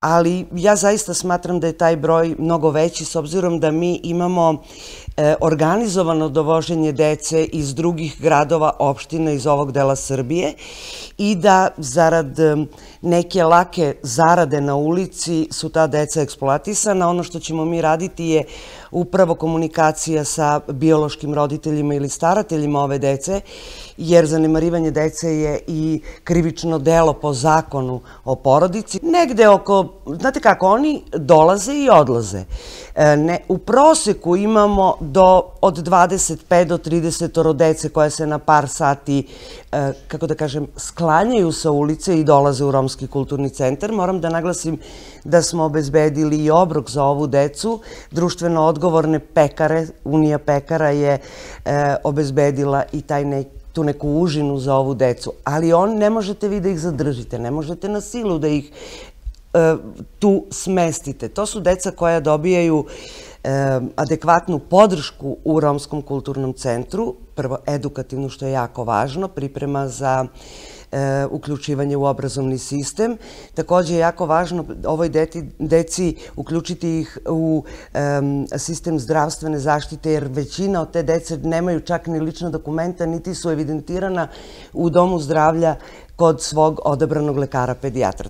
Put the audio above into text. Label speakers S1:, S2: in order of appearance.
S1: ali ja zaista smatram da je taj broj mnogo veći s obzirom da mi imamo organizovano dovoženje dece iz drugih gradova, opština iz ovog dela Srbije i da zarad neke lake zarade na ulici su ta deca eksploatisana. Ono što ćemo mi raditi je upravo komunikacija sa biološkim roditeljima ili starateljima ove dece, jer zanemarivanje dece je i krivično delo po zakonu o porodici. Negde oko, znate kako, oni dolaze i odlaze. U proseku imamo od 25 do 30 dece koja se na par sati, kako da kažem, sklanjaju sa ulice i dolaze u Romski kulturni centar. Moram da naglasim da smo obezbedili i obrok za ovu decu. Društveno odgovorne pekare, Unija pekara je obezbedila i tu neku užinu za ovu decu. Ali ne možete vi da ih zadržite, ne možete na silu da ih tu smestite. To su deca koja dobijaju adekvatnu podršku u Romskom kulturnom centru, prvo edukativnu, što je jako važno, priprema za uključivanje u obrazovni sistem. Takođe je jako važno ovoj deci uključiti ih u sistem zdravstvene zaštite, jer većina od te dece nemaju čak ni lična dokumenta, niti su evidentirana u domu zdravlja kod svog odabranog lekara pedijatra.